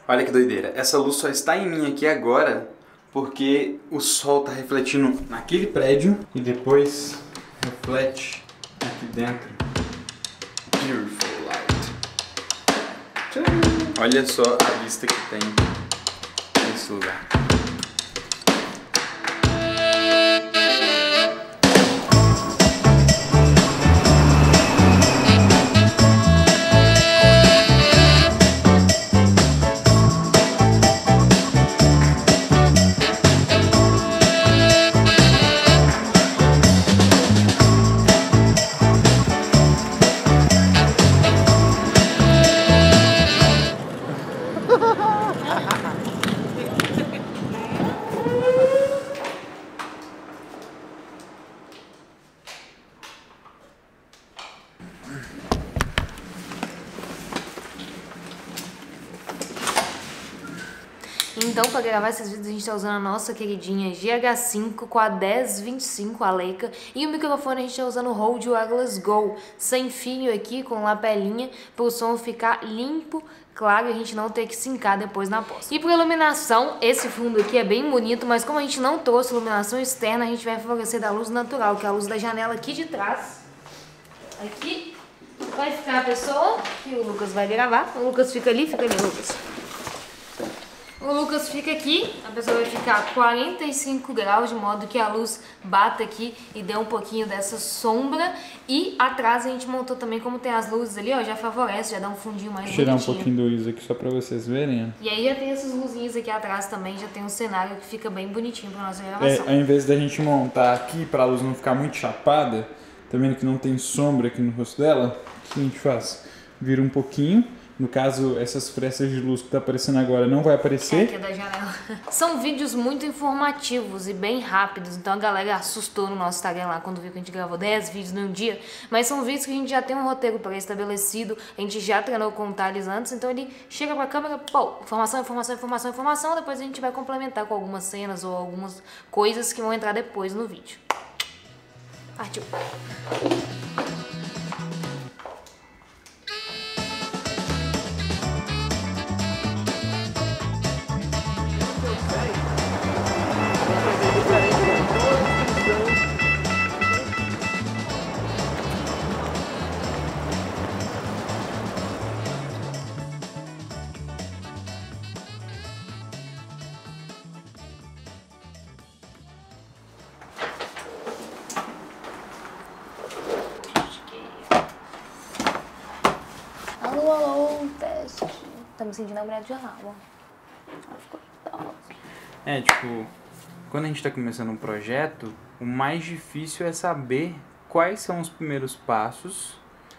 Olha que doideira, essa luz só está em mim aqui agora porque o sol tá refletindo naquele prédio e depois reflete aqui dentro. Beautiful light. Olha só a vista que tem nesse lugar. Então, para gravar esses vídeos, a gente tá usando a nossa queridinha GH5 com a 1025, a Leica. E o microfone a gente tá usando o Rode Wireless Go, sem fio aqui, com lapelinha, para o som ficar limpo, claro, e a gente não ter que sincar depois na pós. E para iluminação, esse fundo aqui é bem bonito, mas como a gente não trouxe iluminação externa, a gente vai favorecer da luz natural, que é a luz da janela aqui de trás. Aqui vai ficar a pessoa que o Lucas vai gravar. O Lucas fica ali, Lucas. O Lucas fica aqui, a pessoa vai ficar 45 graus, de modo que a luz bata aqui e dê um pouquinho dessa sombra. E atrás a gente montou também, como tem as luzes ali, ó, já favorece, já dá um fundinho mais bonitinho. Vou tirar um pouquinho do ISO aqui só pra vocês verem. E aí já tem essas luzinhas aqui atrás também, já tem um cenário que fica bem bonitinho pra nossa gravação. Ao invés da gente montar aqui pra luz não ficar muito chapada, tá vendo que não tem sombra aqui no rosto dela? O que a gente faz? Vira um pouquinho. No caso, essas frestas de luz que tá aparecendo agora não vai aparecer. Aqui é da janela. São vídeos muito informativos e bem rápidos, então a galera assustou no nosso Instagram lá quando viu que a gente gravou 10 vídeos num dia, mas são vídeos que a gente já tem um roteiro pré-estabelecido, a gente já treinou com o Thales antes, então ele chega pra câmera, pô, informação, informação, informação, informação, depois a gente vai complementar com algumas cenas ou algumas coisas que vão entrar depois no vídeo. Partiu! Alô, alô, teste. Tá me sentindo a mulher de jornal, ó. Ficou tipo, quando a gente tá começando um projeto, o mais difícil é saber quais são os primeiros passos.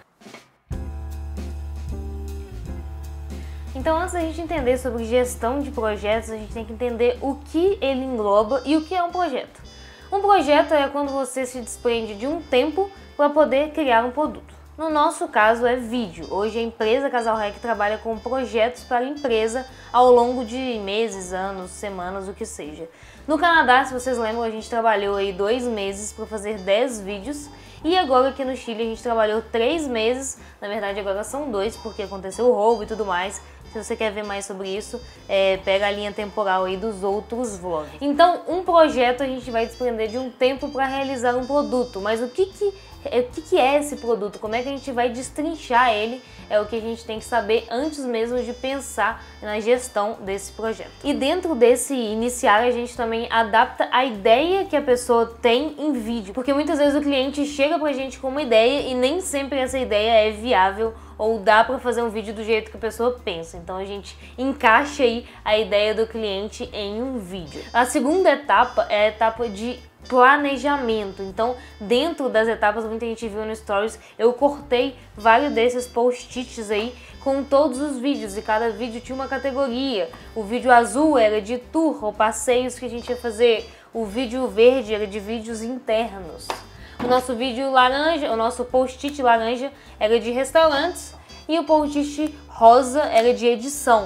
Então, antes da gente entender sobre gestão de projetos, a gente tem que entender o que ele engloba e o que é um projeto. Um projeto é quando você se desprende de um tempo para poder criar um produto. No nosso caso é vídeo. Hoje a empresa Casal Rec trabalha com projetos para a empresa ao longo de meses, anos, semanas, o que seja. No Canadá, se vocês lembram, a gente trabalhou aí 2 meses para fazer 10 vídeos. E agora aqui no Chile a gente trabalhou 3 meses, na verdade agora são 2 porque aconteceu o roubo e tudo mais. Se você quer ver mais sobre isso, pega a linha temporal aí dos outros vlogs. Então, um projeto a gente vai desprender de um tempo para realizar um produto, mas o que é esse produto? Como é que a gente vai destrinchar ele? É o que a gente tem que saber antes mesmo de pensar na gestão desse projeto. E dentro desse iniciar, a gente também adapta a ideia que a pessoa tem em vídeo. Porque muitas vezes o cliente chega pra gente com uma ideia e nem sempre essa ideia é viável ou dá pra fazer um vídeo do jeito que a pessoa pensa. Então a gente encaixa aí a ideia do cliente em um vídeo. A segunda etapa é a etapa de planejamento. Então, dentro das etapas, muita gente viu no Stories, eu cortei vários desses post-its aí com todos os vídeos, e cada vídeo tinha uma categoria. O vídeo azul era de tour ou passeios que a gente ia fazer. O vídeo verde era de vídeos internos. O nosso vídeo laranja, o nosso post-it laranja era de restaurantes e o post-it rosa era de edição.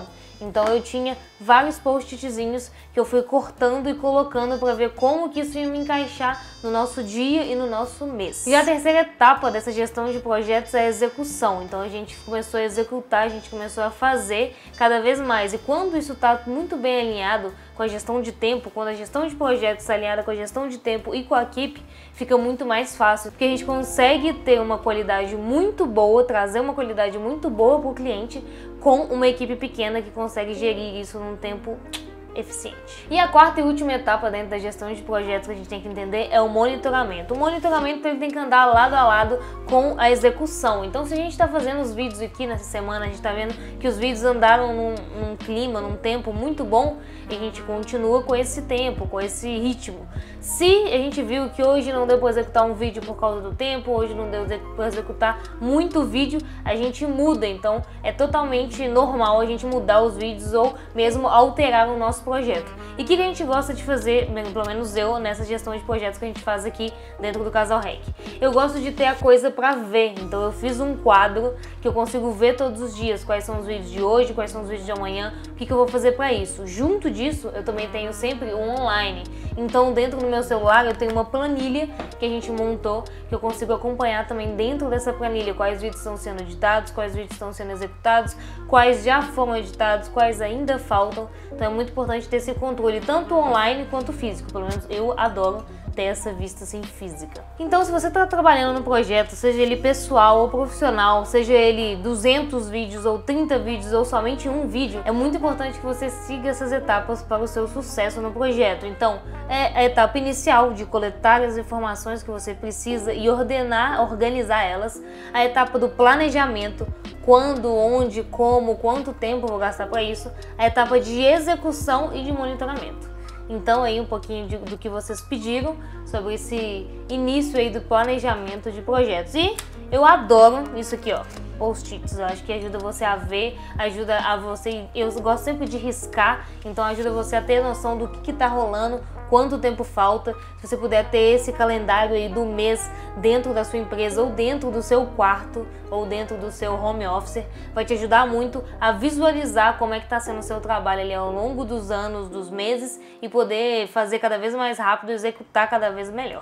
Então eu tinha vários post-itzinhos que eu fui cortando e colocando para ver como que isso ia me encaixar no nosso dia e no nosso mês. E a terceira etapa dessa gestão de projetos é a execução. Então a gente começou a executar, a gente começou a fazer cada vez mais. E quando isso está muito bem alinhado com a gestão de tempo, quando a gestão de projetos está alinhada com a gestão de tempo e com a equipe, fica muito mais fácil, porque a gente consegue ter uma qualidade muito boa, trazer uma qualidade muito boa para o cliente com uma equipe pequena que consegue gerir isso num tempo eficiente. E a quarta e última etapa dentro da gestão de projetos que a gente tem que entender é o monitoramento. O monitoramento ele tem que andar lado a lado com a execução. Então, se a gente está fazendo os vídeos aqui nessa semana, a gente está vendo que os vídeos andaram num clima, num tempo muito bom, e a gente continua com esse tempo, com esse ritmo. Se a gente viu que hoje não deu para executar um vídeo por causa do tempo, hoje não deu para executar muito vídeo, a gente muda. Então, é totalmente normal a gente mudar os vídeos ou mesmo alterar o nosso projeto. E o que a gente gosta de fazer, pelo menos eu, nessa gestão de projetos que a gente faz aqui dentro do Casal Rec? Eu gosto de ter a coisa para ver, então eu fiz um quadro que eu consigo ver todos os dias quais são os vídeos de hoje, quais são os vídeos de amanhã, o que eu vou fazer para isso. Junto disso, eu também tenho sempre um online. Então, dentro do meu celular, eu tenho uma planilha que a gente montou, que eu consigo acompanhar também dentro dessa planilha quais vídeos estão sendo editados, quais vídeos estão sendo executados, quais já foram editados, quais ainda faltam. Então, é muito importante ter esse controle, tanto online quanto físico. Pelo menos eu adoro ter essa vista assim física. Então, se você está trabalhando no projeto, seja ele pessoal ou profissional, seja ele 200 vídeos ou 30 vídeos ou somente um vídeo, é muito importante que você siga essas etapas para o seu sucesso no projeto. Então, é a etapa inicial de coletar as informações que você precisa e organizar elas. A etapa do planejamento, quando, onde, como, quanto tempo eu vou gastar para isso. A etapa de execução e de monitoramento. Então aí um pouquinho do que vocês pediram sobre esse início aí do planejamento de projetos. E eu adoro isso aqui, ó, post-its. Eu acho que ajuda você a ver, ajuda a você, eu gosto sempre de riscar, então ajuda você a ter noção do que tá rolando, quanto tempo falta. Se você puder ter esse calendário aí do mês dentro da sua empresa ou dentro do seu quarto ou dentro do seu home office, vai te ajudar muito a visualizar como é que está sendo o seu trabalho ali ao longo dos anos, dos meses, e poder fazer cada vez mais rápido, executar cada vez melhor.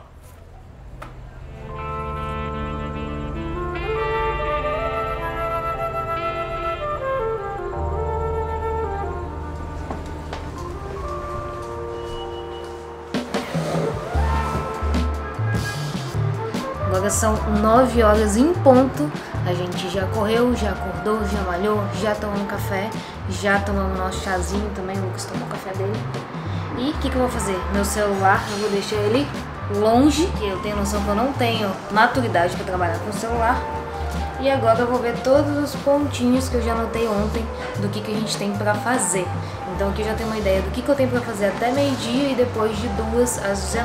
Agora são 9 horas em ponto, a gente já correu, já acordou, já malhou, já tomou um café, já tomamos nosso chazinho também, o Lucas tomou o café dele. E o que eu vou fazer? Meu celular, eu vou deixar ele longe, que eu tenho noção que eu não tenho maturidade para trabalhar com o celular. E agora eu vou ver todos os pontinhos que eu já anotei ontem do que a gente tem para fazer. Então aqui eu já tenho uma ideia do que eu tenho para fazer até meio-dia e depois de 2 às 19.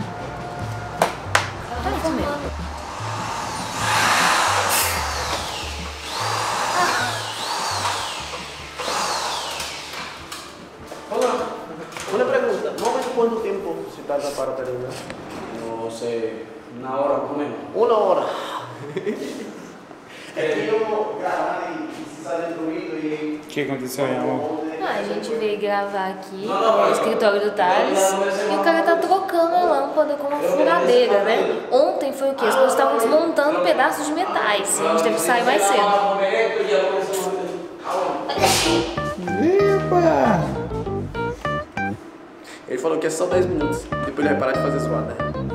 Una pregunta, ¿no ves cuánto tiempo se tarda para terminar? No sé, una hora más o menos. Una hora. É que eu gravar e se sai ruído e... O que aconteceu aí, amor? A gente veio gravar aqui no escritório do Thales e o cara tá trocando a lâmpada com uma furadeira, né? Ontem foi o quê? As pessoas estavam desmontando pedaços de metais e a gente teve que sair mais cedo. Epa! Ele falou que é só 10 minutos, depois ele vai parar de fazer zoada.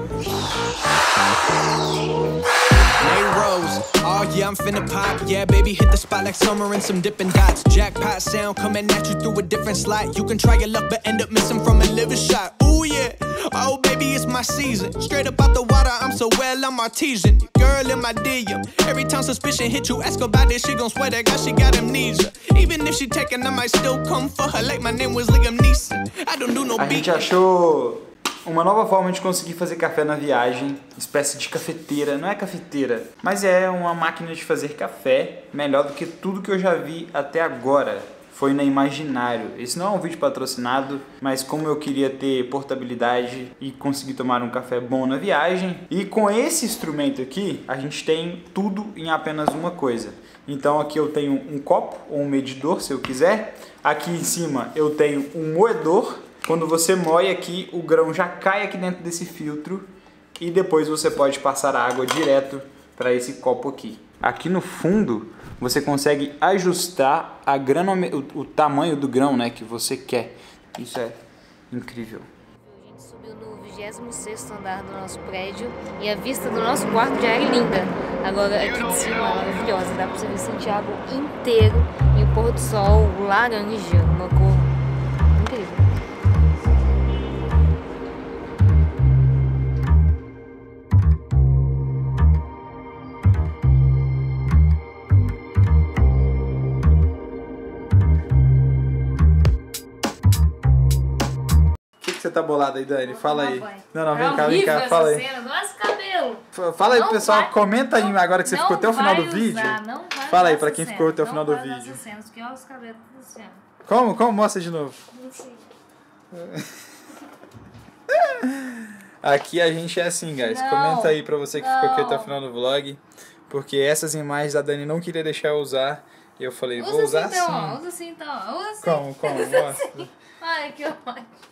Rose. Oh yeah, I'm finna pop. Yeah, baby, hit the spot like summer and some dipping dots. Jackpot sound coming at you through a different slot. You can try your luck, but end up missing from a liver shot. Ooh yeah, oh baby, it's my season. Straight up out the water, I'm so well, I'm artesian. Girl in my DM. Every time suspicion hit you, ask about this, she gon' swear that God, she got amnesia. Even if she taken, I might still come for her like my name was Liam Neeson. I don't do no beat. A gente achou uma nova forma de conseguir fazer café na viagem, espécie de cafeteira. Não é cafeteira, mas é uma máquina de fazer café melhor do que tudo que eu já vi até agora. foi na Imaginário. Esse não é um vídeo patrocinado, mas como eu queria ter portabilidade e conseguir tomar um café bom na viagem, e com esse instrumento aqui, a gente tem tudo em apenas uma coisa. Então aqui eu tenho um copo ou um medidor, se eu quiser. Aqui em cima eu tenho um moedor. Quando você moe aqui, o grão já cai aqui dentro desse filtro e depois você pode passar a água direto para esse copo aqui. Aqui no fundo você consegue ajustar o tamanho do grão, né, que você quer. Isso é incrível. A gente subiu no 26º andar do nosso prédio e a vista do nosso quarto já é linda. Agora aqui de cima é maravilhosa, dá pra você ver Santiago inteiro e o pôr do sol laranja, uma cor incrível. Você tá bolado aí, Dani? Fala aí. Não, É vem cá, fala aí. cena. Nossa, cabelo. Fala aí, Não pessoal, vai- comenta aí agora que você ficou até o final do vídeo. Fala aí pra quem ficou até o final do vídeo. Como? Mostra de novo. Aqui a gente é assim, guys. Não, Comenta aí pra você que ficou aqui até o não. final do vlog. Porque essas imagens a Dani não queria deixar eu usar. E eu falei, vou usar Usa assim então, sim. ó. Usa assim então, ó. Usa assim. Como? Mostra. Ai, que ótimo.